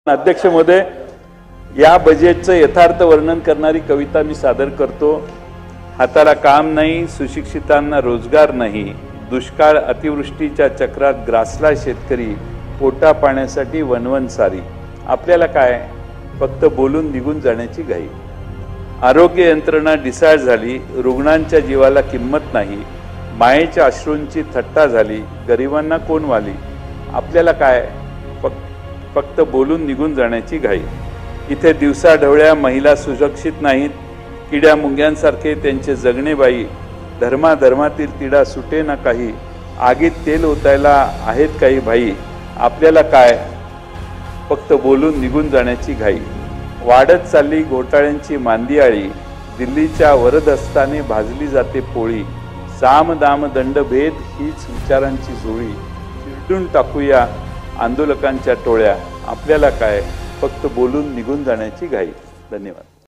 अध्यक्ष महोदय, या बजेटचं यथार्थ वर्णन करणारी कविता मी सादर करतो। हाताला काम नाही, सुशिक्षितांना रोजगार नाही, दुष्काळ अतिवृष्टीच्या चक्रात ग्रासला शेतकरी, पोटा पाण्यासाठी वनवन सारी। आपल्याला काय, फक्त बोलून निघून जाण्याची घाई। आरोग्य यंत्रणा ढिसाळ झाली, रुग्णांच्या जीवाला किंमत नाही, मायेच्या अश्रूंची थट्टा झाली, गरिबांना कोण वाली। आपल्याला काय, फक्त बोलून निघून जाण्याची घाई। इथे दिवसा ढवळ्या महिला सुरक्षित नाहीत, किड्या मुंग्यांसारखे त्यांचे जगणे बाई। धर्माधर्मातील तिढा सुटे ना काही, आगीत तेल ओतायला आहेत काही भाई। आपल्याला काय, फक्त बोलून निघून जाण्याची घाई। वाढत चालली घोटाळ्यांची मांदियाळी, दिल्लीच्या वरदहस्ताने भाजली जाते पोळी। साम दाम दंड भेद हीच विचारांची जोळी, चिरडून टाकूया आंदोलकांच्या टोळ्या। आपल्याला काय, फक्त बोलून निघून जाण्याची घाई। धन्यवाद।